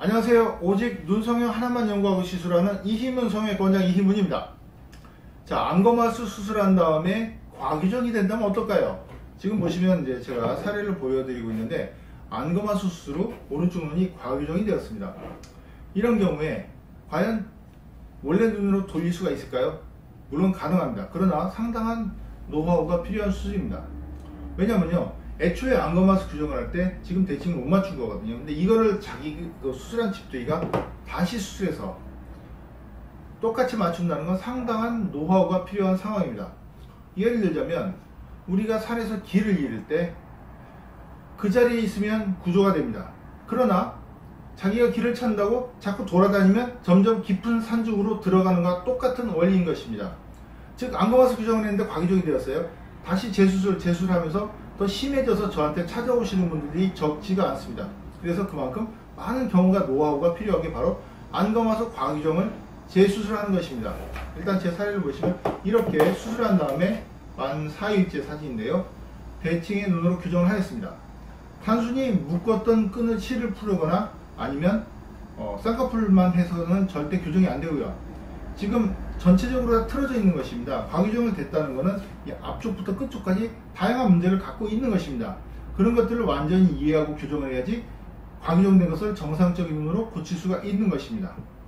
안녕하세요. 오직 눈성형 하나만 연구하고 시술하는 이희문 성형외과원장 이희문입니다. 자, 안검하수 수술한 다음에 과규정이 된다면 어떨까요? 지금 보시면 이제 제가 사례를 보여드리고 있는데 안검하수 수술 후 오른쪽 눈이 과규정이 되었습니다. 이런 경우에 과연 원래 눈으로 돌릴 수가 있을까요? 물론 가능합니다. 그러나 상당한 노하우가 필요한 수술입니다. 왜냐면요, 애초에 안검하수 규정을 할 때 지금 대칭을 못 맞춘 거거든요. 근데 이거를 자기 수술한 집두이가 다시 수술해서 똑같이 맞춘다는 건 상당한 노하우가 필요한 상황입니다. 예를 들자면 우리가 산에서 길을 잃을 때 그 자리에 있으면 구조가 됩니다. 그러나 자기가 길을 찾는다고 자꾸 돌아다니면 점점 깊은 산중으로 들어가는 것과 똑같은 원리인 것입니다. 즉 안검하수 규정을 했는데 과기정이 되었어요. 다시 재수술하면서 더 심해져서 저한테 찾아오시는 분들이 적지가 않습니다. 그래서 그만큼 많은 경우가 노하우가 필요한 게 바로 안검하수 과규정을 재수술하는 것입니다. 일단 제 사례를 보시면 이렇게 수술한 다음에 만 4일째 사진인데요. 대칭의 눈으로 규정을 하였습니다. 단순히 묶었던 끈을 실을 풀거나 아니면 쌍꺼풀만 해서는 절대 교정이 안 되고요. 지금 전체적으로 다 틀어져 있는 것입니다. 과규정을 됐다는 것은 이 앞쪽부터 끝쪽까지 다양한 문제를 갖고 있는 것입니다. 그런 것들을 완전히 이해하고 교정을 해야지 과규정된 것을 정상적인 눈으로 고칠 수가 있는 것입니다.